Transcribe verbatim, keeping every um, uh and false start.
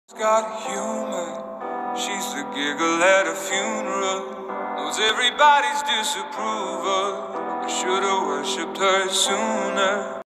She's got humor, she's the giggle at a funeral. Knows everybody's disapproval. I should've worshipped her sooner.